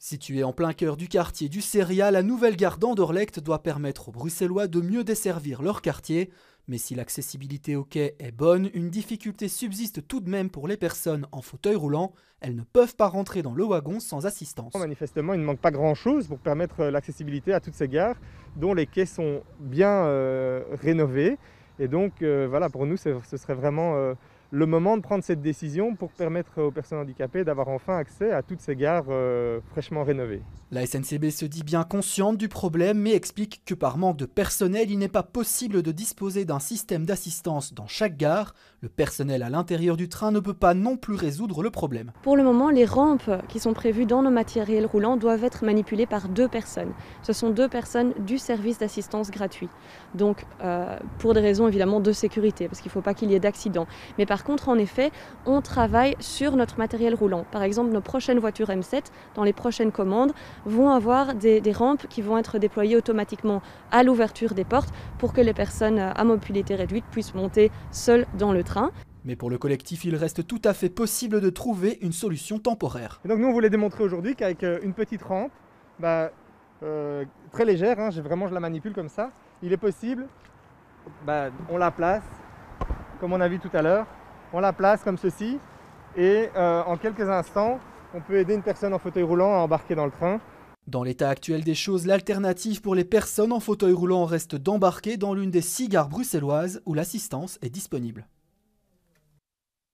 Située en plein cœur du quartier du Séria, la nouvelle gare d'Anderlecht doit permettre aux Bruxellois de mieux desservir leur quartier. Mais si l'accessibilité au quai est bonne, une difficulté subsiste tout de même pour les personnes en fauteuil roulant. Elles ne peuvent pas rentrer dans le wagon sans assistance. Manifestement, il ne manque pas grand-chose pour permettre l'accessibilité à toutes ces gares, dont les quais sont bien rénovés. Et donc, voilà, pour nous, ce serait vraiment le moment de prendre cette décision pour permettre aux personnes handicapées d'avoir enfin accès à toutes ces gares fraîchement rénovées. La SNCB se dit bien consciente du problème, mais explique que par manque de personnel, il n'est pas possible de disposer d'un système d'assistance dans chaque gare. Le personnel à l'intérieur du train ne peut pas non plus résoudre le problème. Pour le moment, les rampes qui sont prévues dans nos matériels roulants doivent être manipulées par 2 personnes. Ce sont 2 personnes du service d'assistance gratuit. Donc, pour des raisons évidemment de sécurité, parce qu'il ne faut pas qu'il y ait d'accident. Mais par contre, en effet, on travaille sur notre matériel roulant. Par exemple, nos prochaines voitures M7, dans les prochaines commandes, vont avoir des rampes qui vont être déployées automatiquement à l'ouverture des portes pour que les personnes à mobilité réduite puissent monter seules dans le train. Mais pour le collectif, il reste tout à fait possible de trouver une solution temporaire. Et donc nous, on voulait démontrer aujourd'hui qu'avec une petite rampe, très légère, je la manipule comme ça, il est possible, on la place, comme on a vu tout à l'heure, on la place comme ceci, et en quelques instants, on peut aider une personne en fauteuil roulant à embarquer dans le train. Dans l'état actuel des choses, l'alternative pour les personnes en fauteuil roulant reste d'embarquer dans l'une des 6 gares bruxelloises où l'assistance est disponible.